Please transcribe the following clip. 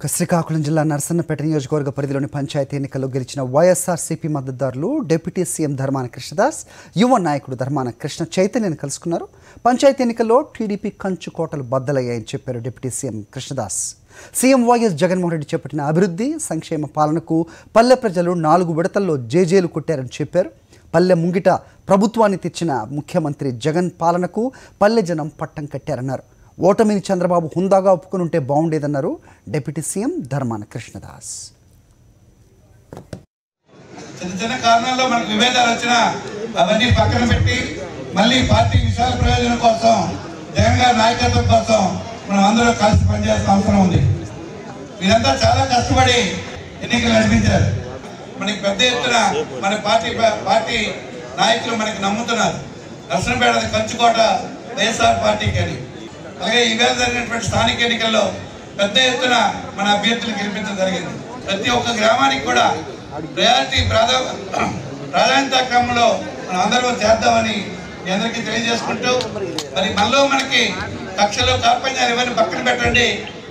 శ్రీకాకుళం జిల్లా నర్సన్నపేట నియోజకవర్గ పరిధిలోని పంచాయతీ ఎన్నికల్లో గెలిచిన వైఎస్ఆర్సీపీ మద్దతుదారులు డిప్యూటీ సీఎం ధర్మాన కృష్ణదాస్, యువ నాయకుడు ధర్మాన కృష్ణ చైతన్యను కలుసుకున్నారు. పంచాయతీ ఎన్నికల్లో టీడీపీ కంచుకోటలు బద్దలయ్యాయని చెప్పారు deputy CM Krishnadas. CM YS Jaganmohan Reddy చేపట్టిన అభివృద్ధి సంక్షేమ పాలనకు పల్లె ప్రజలు 4 విడతల్లో జేజేలు కొట్టారని చెప్పారు. పల్లె ముంగిట ప్రభుత్వాన్ని తెచ్చిన ముఖ్యమంత్రి జగన్ పాలనకు పల్లె జనం పట్టం కట్టారన్నారు. ఓటమిని చంద్రబాబు హుందాగా ఒప్పుకుని ఉంటే బాగుండేదన్నారు డిప్యూటీ సీఎం ధర్మాన కృష్ణదాస్. చిన్న కారణాల్లో మనకు విభేదాలు వచ్చినా అవన్నీ పక్కన పెట్టి మళ్ళీ పార్టీ విశాల ప్రయోజనం కోసం, జగన్ గారి నాయకత్వం కోసం మనం అందరూ కలిసి పనిచేయాల్సిన అవసరం ఉంది. మీరంతా చాలా కష్టపడి ఎన్నికలు నడిపించారు. మనకి పెద్ద ఎత్తున మన పార్టీ నాయకులు మనకి నమ్ముతున్నారు. నర్సన్నపేట కంచుకోట వైఎస్ఆర్ పార్టీకి అని. అలాగే ఈవేళ జరిగినటువంటి స్థానిక ఎన్నికల్లో పెద్ద ఎత్తున మన అభ్యర్థులు గెలిపించడం జరిగింది. ప్రతి ఒక్క గ్రామానికి కూడా ప్రాధాన్యత క్రమంలో మనం అందరం చేద్దామని మీ అందరికీ తెలియజేసుకుంటూ, మరి మనలో మనకి కక్షలు కార్పణ్యాలు ఇవన్నీ పక్కన పెట్టండి.